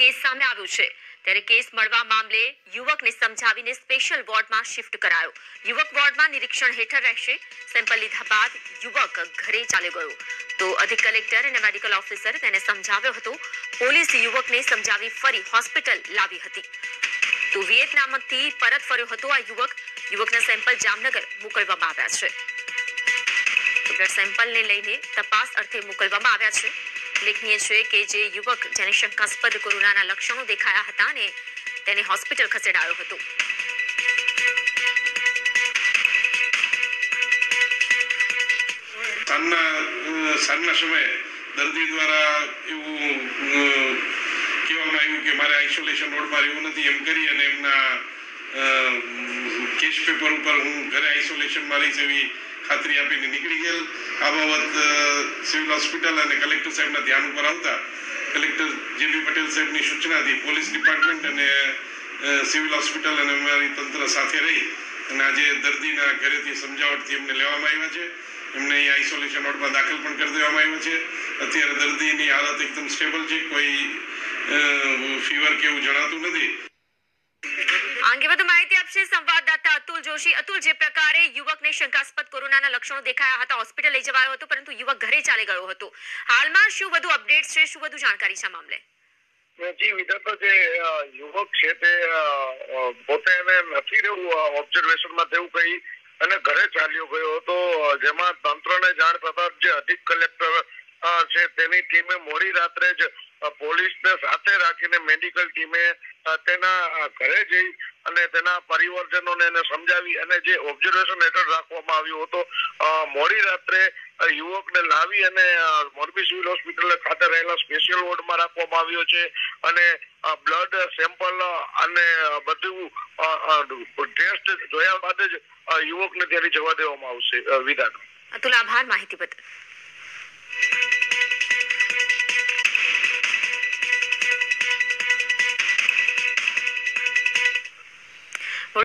Case સામે આવ્યો છે। ત્યારે કેસ મળવા મામલે યુવકને સમજાવીને સ્પેશિયલ વોર્ડમાં શિફ્ટ કરાયો। યુવક વોર્ડમાં નિરીક્ષણ હેઠળ રહેશે। સેમ્પલ લીધા બાદ યુવક ઘરે ચાલ્યો ગયો તો અધિક કલેક્ટર અને મેડિકલ ઓફિસર તેને સમજાવ્યો હતો। પોલીસ યુવકને સમજાવી ફરી હોસ્પિટલ લાવી હતી તો વિયેતનામથી પરત ફર્યો હતો આ યુવકના સેમ્પલ જામનગર મોકલવામાં આવ્યા છે। બ્લડ સેમ્પલને લઈને તપાસ અર્થે મોકલવામાં આવ્યા છે। ઉલ્લેખનીય છે કે જે યુવક જેને શંકાસ્પદ કોરોનાના લક્ષણો દેખાયા હતા અને તેને હોસ્પિટલ ખસેડાયો હતો। સાંજના સમયે દર્દી દ્વારા એવું કહેવામાં આવ્યું કે મારે આઇસોલેશન વોર્ડમાં રહેવું નથી એમ કરી અને એમના કેસ પેપર ઉપર હું ઘરે આઇસોલેશનમાં રહીશ એવી ખાતરી આપીને નીકળી ગયેલ। આ બાબત સિવિલ હોસ્પિટલ અને કલેક્ટર સાહેબના ધ્યાન ઉપર આવતા કલેક્ટર જે.બી. પટેલ સાહેબની સૂચનાથી પોલીસ ડિપાર્ટમેન્ટ અને સિવિલ હોસ્પિટલ અને અમારી તંત્ર સાથે રહી અને આજે દર્દીના ઘરેથી સમજાવટથી એમને લેવામાં આવ્યા છે। એમને અહીં આઇસોલેશન વોર્ડમાં દાખલ પણ કરી દેવામાં આવ્યો છે। અત્યારે દર્દીની હાલત એકદમ સ્ટેબલ છે, કોઈ ફીવર કે એવું જણાતું નથી। અંગે વધુ માહિતી આપશે સંવાદદાતા અતુલ જોશી। અતુલ, જે પ્રકારે યુવકને શંકાસ્પદ કોરોનાના લક્ષણો દેખાયા હતા, હોસ્પિટલ લઈ જવાયો હતો પરંતુ યુવક ઘરે ચાલી ગયો હતો, હાલમાં શું વધુ અપડેટ છે, શું વધુ જાણકારી છે આ મામલે? જી વિધાતા, જે યુવક છે તે પોતે એને નથી રહેવું ઓબ્ઝર્વેશનમાં તેવું કહી અને ઘરે ચાલ્યો ગયો હતો, જેમાં તંત્રને જાણ થતા જે અધિક કલેક્ટર છે તેની ટીમે મોડી રાત્રે જ પોલીસને સાથે રાખીને મેડિકલ ટીમે તેના ઘરે જઈ અને તેના પરિવારજનોને એને સમજાવી અને જે ઓબ્ઝર્વેશન હેઠળ રાખવામાં આવ્યો હતો, મોડી રાત્રે યુવકને લાવી અને મોરબી સિવિલ હોસ્પિટલ ખાતે રહેલા સ્પેશિયલ વોર્ડમાં રાખવામાં આવ્યો છે અને બ્લડ સેમ્પલ અને બધું ટેસ્ટ જોયા બાદ જ યુવકને ત્યારે જવા દેવામાં આવશે। વિધાન, અતુલ, આભાર માહિતી બદલ।